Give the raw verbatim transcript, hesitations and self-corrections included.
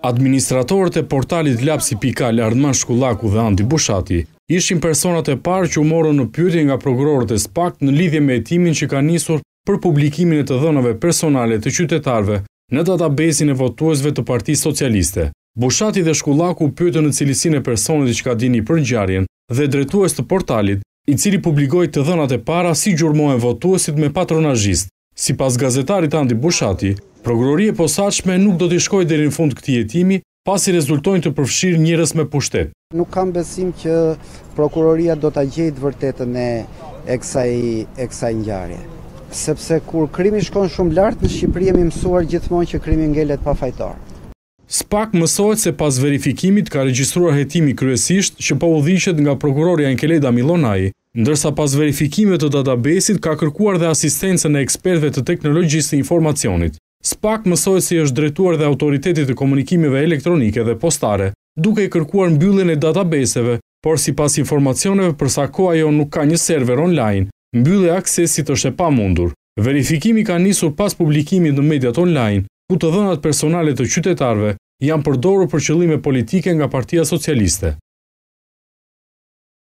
Administratorët e portalit lapsi pikë al Ardman Shkullaku dhe Andi Bushati ishin personat e parë që u morën në pyetje nga prokurorët e SPAK në lidhje me hetimin që ka nisur për publikimin e të dhënave personale të qytetarëve në databesin e votuesve të Partisë Socialiste. Bushati dhe Shkullaku pyetën në cilësinë e personit që ka dini për ngjarjen dhe drejtues të portalit, i cili publikoi të dhënat e para si gjurmohen votuesit me patronazhist. Sipas gazetarit Andi Bushati, prokuroria e posaçme nuk do t'i shkojë deri në fund këtij hetimi, pasi rezultojnë të përfshirë njerëz me pushtet. Nuk kam besim që prokuroria do ta gjejë të vërtetën e e kësaj e kësaj ngjarje. Sepse kur krimi shkon shumë lart në Shqipëri jemi mësuar gjithmonë që krimi ngelet pa fajtor. SPAK mësohet se pas verifikimit ka regjistruar hetimi kryesisht që po udhëhiqet nga prokurorja Enkeleda Milonai, ndërsa pas verifikimit të databesit ka kërkuar dhe asistencën e ekspertëve të teknologjisë së informacionit. SPAK mësohet se është drejtuar dhe autoritetit të komunikimeve elektronike dhe postare, duke i kërkuar mbylljen e databeseve, por sipas informacioneve për sa kohë ajo nuk ka një server online, mbyllja e aksesit është e pamundur. Verifikimi ka nisur pas publikimit në mediat online, ku të dhënat personale të qytetarëve janë përdorur për qëllime politike nga Partia Socialiste.